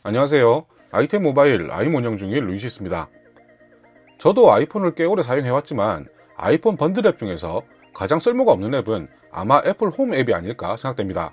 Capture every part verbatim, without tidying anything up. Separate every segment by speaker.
Speaker 1: 안녕하세요. 아이템 모바일 아임 운영 중인 루이시스입니다. 저도 아이폰을 꽤 오래 사용해왔지만 아이폰 번들 앱 중에서 가장 쓸모가 없는 앱은 아마 애플 홈 앱이 아닐까 생각됩니다.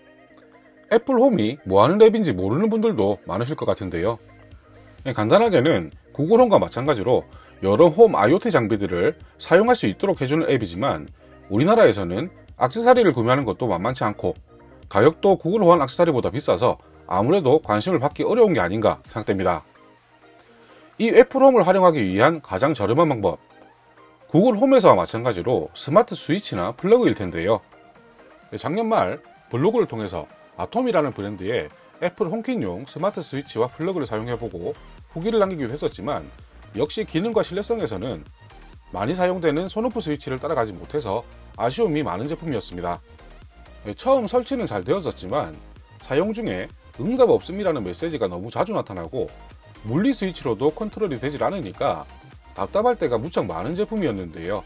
Speaker 1: 애플 홈이 뭐하는 앱인지 모르는 분들도 많으실 것 같은데요. 간단하게는 구글 홈과 마찬가지로 여러 홈 아이오티 장비들을 사용할 수 있도록 해주는 앱이지만 우리나라에서는 액세서리를 구매하는 것도 만만치 않고 가격도 구글 호환 액세서리보다 비싸서 아무래도 관심을 받기 어려운 게 아닌가 생각됩니다. 이 애플 홈을 활용하기 위한 가장 저렴한 방법, 구글 홈에서와 마찬가지로 스마트 스위치나 플러그일 텐데요. 작년 말 블로그를 통해서 아톰이라는 브랜드의 애플 홈킷용 스마트 스위치와 플러그를 사용해보고 후기를 남기기도 했었지만 역시 기능과 신뢰성에서는 많이 사용되는 손오프 스위치를 따라가지 못해서 아쉬움이 많은 제품이었습니다. 처음 설치는 잘 되었었지만 사용 중에 응답 없음이라는 메시지가 너무 자주 나타나고 물리 스위치로도 컨트롤이 되질 않으니까 답답할 때가 무척 많은 제품이었는데요.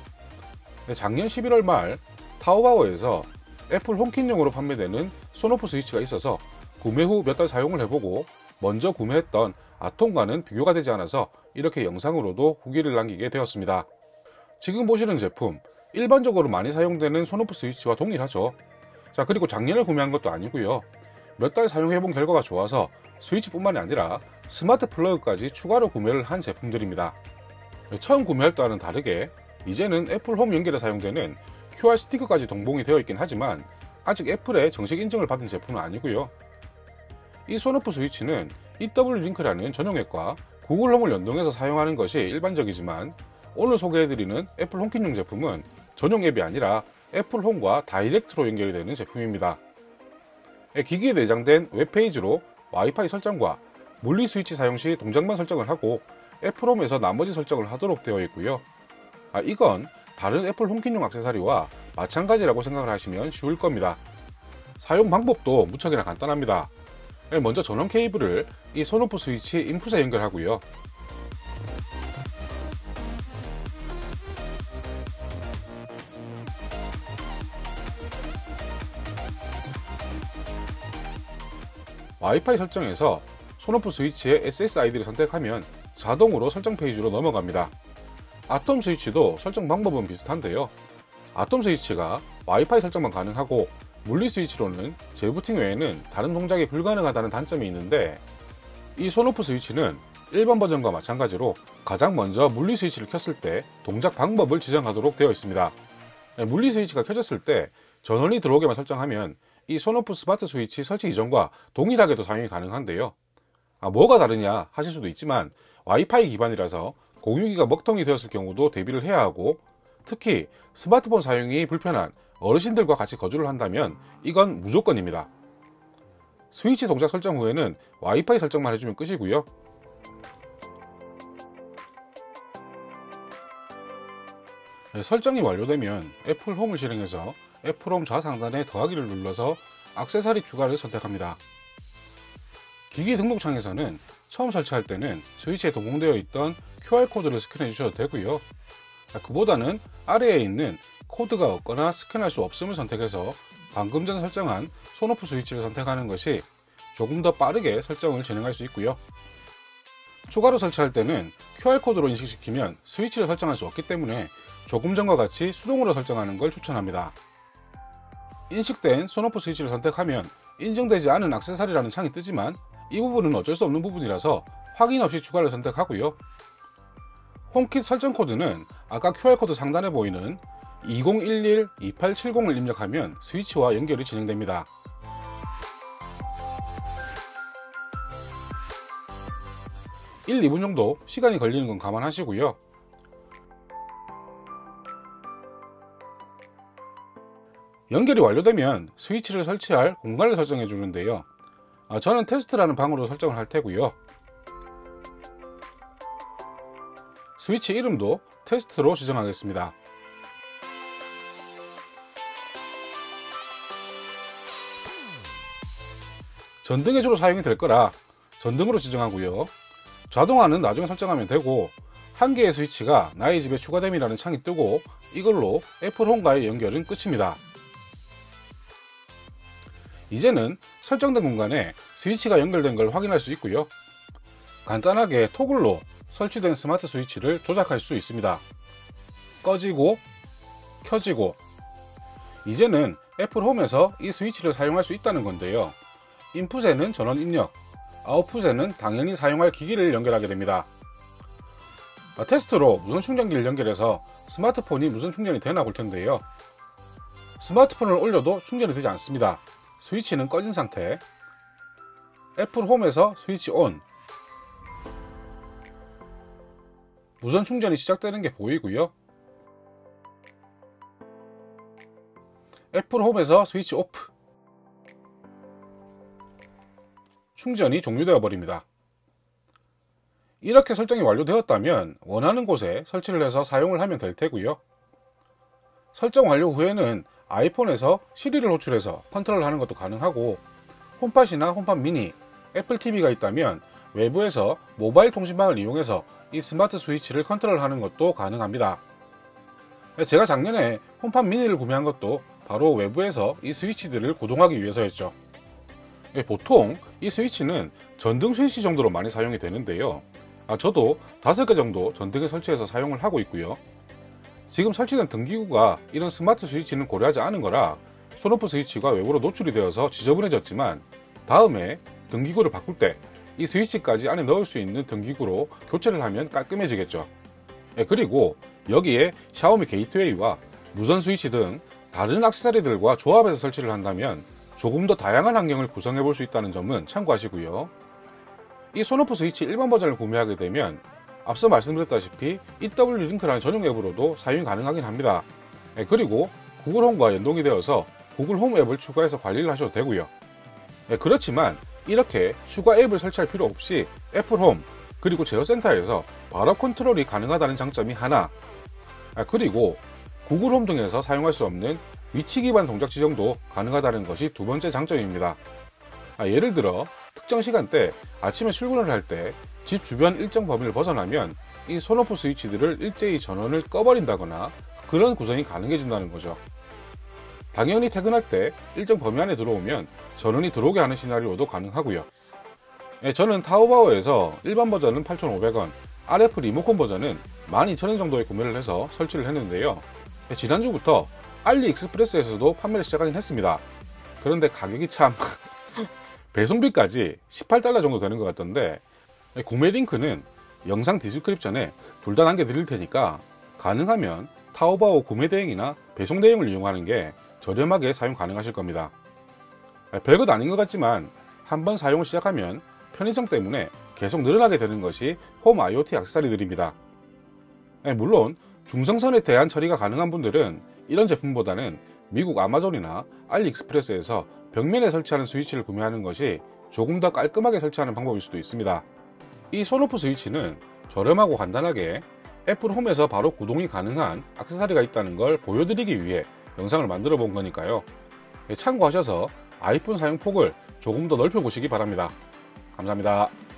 Speaker 1: 작년 십일월 말 타오바오에서 애플 홈킷용으로 판매되는 손오프 스위치가 있어서 구매 후 몇 달 사용을 해보고 먼저 구매했던 아톰과는 비교가 되지 않아서 이렇게 영상으로도 후기를 남기게 되었습니다. 지금 보시는 제품, 일반적으로 많이 사용되는 손오프 스위치와 동일하죠. 자, 그리고 작년에 구매한 것도 아니고요. 몇 달 사용해본 결과가 좋아서 스위치뿐만이 아니라 스마트 플러그까지 추가로 구매를 한 제품들입니다. 처음 구매할 때와는 다르게 이제는 애플 홈 연결에 사용되는 큐알 스티커까지 동봉이 되어 있긴 하지만 아직 애플의 정식 인증을 받은 제품은 아니고요. 이 손오프 스위치는 이더블유링크라는 전용 앱과 구글 홈을 연동해서 사용하는 것이 일반적이지만 오늘 소개해드리는 애플 홈킷용 제품은 전용 앱이 아니라 애플 홈과 다이렉트로 연결이 되는 제품입니다. 기기에 내장된 웹페이지로 와이파이 설정과 물리 스위치 사용 시 동작만 설정을 하고 애플 홈에서 나머지 설정을 하도록 되어 있고요. 아, 이건 다른 애플 홈킷용 액세서리와 마찬가지라고 생각을 하시면 쉬울 겁니다. 사용 방법도 무척이나 간단합니다. 먼저 전원 케이블을 이 손오프 스위치 인풋에 연결하고요. 와이파이 설정에서 손오프 스위치의 에스에스아이디를 선택하면 자동으로 설정 페이지로 넘어갑니다. 아톰 스위치도 설정 방법은 비슷한데요. 아톰 스위치가 와이파이 설정만 가능하고 물리 스위치로는 재부팅 외에는 다른 동작이 불가능하다는 단점이 있는데 이 손오프 스위치는 일반 버전과 마찬가지로 가장 먼저 물리 스위치를 켰을 때 동작 방법을 지정하도록 되어 있습니다. 물리 스위치가 켜졌을 때 전원이 들어오게만 설정하면 이 손오프 스마트 스위치 설치 이전과 동일하게도 사용이 가능한데요. 아, 뭐가 다르냐 하실 수도 있지만 와이파이 기반이라서 공유기가 먹통이 되었을 경우도 대비를 해야 하고 특히 스마트폰 사용이 불편한 어르신들과 같이 거주를 한다면 이건 무조건입니다. 스위치 동작 설정 후에는 와이파이 설정만 해주면 끝이고요. 네, 설정이 완료되면 애플 홈을 실행해서 애플 홈 좌상단에 더하기를 눌러서 액세서리 추가를 선택합니다. 기기 등록 창에서는 처음 설치할 때는 스위치에 동봉되어 있던 큐알코드를 스캔해 주셔도 되고요. 그보다는 아래에 있는 코드가 없거나 스캔할 수 없음을 선택해서 방금 전 설정한 손오프 스위치를 선택하는 것이 조금 더 빠르게 설정을 진행할 수 있고요. 추가로 설치할 때는 큐알코드로 인식시키면 스위치를 설정할 수 없기 때문에 조금 전과 같이 수동으로 설정하는 걸 추천합니다. 인식된 손오프 스위치를 선택하면 인증되지 않은 액세서리라는 창이 뜨지만 이 부분은 어쩔 수 없는 부분이라서 확인 없이 추가를 선택하고요. 홈킷 설정 코드는 아까 큐알코드 상단에 보이는 이공일일 이팔칠공을 입력하면 스위치와 연결이 진행됩니다. 일, 이 분 정도 시간이 걸리는 건 감안하시고요. 연결이 완료되면 스위치를 설치할 공간을 설정해 주는데요. 아, 저는 테스트라는 방으로 설정을 할 테고요. 스위치 이름도 테스트로 지정하겠습니다. 전등에 주로 사용이 될 거라 전등으로 지정하고요. 자동화는 나중에 설정하면 되고 한 개의 스위치가 나의 집에 추가됨이라는 창이 뜨고 이걸로 애플 홈과의 연결은 끝입니다. 이제는 설정된 공간에 스위치가 연결된 걸 확인할 수 있고요. 간단하게 토글로 설치된 스마트 스위치를 조작할 수 있습니다. 꺼지고 켜지고. 이제는 애플홈에서 이 스위치를 사용할 수 있다는 건데요. 인풋에는 전원 입력, 아웃풋에는 당연히 사용할 기기를 연결하게 됩니다. 테스트로 무선 충전기를 연결해서 스마트폰이 무선 충전이 되나 볼 텐데요. 스마트폰을 올려도 충전이 되지 않습니다. 스위치는 꺼진 상태. 애플홈에서 스위치 온. 무선 충전이 시작되는 게 보이고요. 애플홈에서 스위치 오프. 충전이 종료되어 버립니다. 이렇게 설정이 완료되었다면 원하는 곳에 설치를 해서 사용을 하면 될 테고요. 설정 완료 후에는 아이폰에서 시리를 호출해서 컨트롤 하는 것도 가능하고, 홈팟이나 홈팟 미니, 애플 티비가 있다면 외부에서 모바일 통신망을 이용해서 이 스마트 스위치를 컨트롤 하는 것도 가능합니다. 제가 작년에 홈팟 미니를 구매한 것도 바로 외부에서 이 스위치들을 구동하기 위해서였죠. 보통 이 스위치는 전등 스위치 정도로 많이 사용이 되는데요. 아, 저도 다섯 개 정도 전등에 설치해서 사용을 하고 있고요. 지금 설치된 등기구가 이런 스마트 스위치는 고려하지 않은 거라 손오프 스위치가 외부로 노출이 되어서 지저분해졌지만, 다음에 등기구를 바꿀 때 이 스위치까지 안에 넣을 수 있는 등기구로 교체를 하면 깔끔해지겠죠. 예, 그리고 여기에 샤오미 게이트웨이와 무선 스위치 등 다른 액세서리들과 조합해서 설치를 한다면 조금 더 다양한 환경을 구성해 볼 수 있다는 점은 참고하시고요. 이 손오프 스위치 일반 버전을 구매하게 되면 앞서 말씀드렸다시피 이더블유 링크라는 전용 앱으로도 사용이 가능하긴 합니다. 예, 그리고 구글 홈과 연동이 되어서 구글 홈 앱을 추가해서 관리를 하셔도 되고요. 예, 그렇지만 이렇게 추가 앱을 설치할 필요 없이 애플 홈 그리고 제어센터에서 바로 컨트롤이 가능하다는 장점이 하나, 아, 그리고 구글 홈 등에서 사용할 수 없는 위치 기반 동작 지정도 가능하다는 것이 두 번째 장점입니다. 아, 예를 들어 특정 시간대 아침에 출근을 할 때 집 주변 일정 범위를 벗어나면 이 손오프 스위치들을 일제히 전원을 꺼버린다거나 그런 구성이 가능해진다는 거죠. 당연히 퇴근할 때 일정 범위 안에 들어오면 전원이 들어오게 하는 시나리오도 가능하고요. 예, 저는 타오바오에서 일반 버전은 팔천오백 원, 알에프 리모컨 버전은 만 이천 원 정도에 구매를 해서 설치를 했는데요. 예, 지난주부터 알리익스프레스에서도 판매를 시작하긴 했습니다. 그런데 가격이 참 배송비까지 십팔 달러 정도 되는 것 같던데, 예, 구매 링크는 영상 디스크립션에 둘 다 남겨드릴 테니까 가능하면 타오바오 구매 대행이나 배송 대행을 이용하는 게 저렴하게 사용 가능하실 겁니다. 별것 아닌 것 같지만 한번 사용을 시작하면 편의성 때문에 계속 늘어나게 되는 것이 홈 아이오티 액세서리들입니다. 물론 중성선에 대한 처리가 가능한 분들은 이런 제품보다는 미국 아마존이나 알리익스프레스에서 벽면에 설치하는 스위치를 구매하는 것이 조금 더 깔끔하게 설치하는 방법일 수도 있습니다. 이 손오프 스위치는 저렴하고 간단하게 애플 홈에서 바로 구동이 가능한 액세서리가 있다는 걸 보여드리기 위해 영상을 만들어 본 거니까요. 참고하셔서 아이폰 사용 폭을 조금 더 넓혀 보시기 바랍니다. 감사합니다.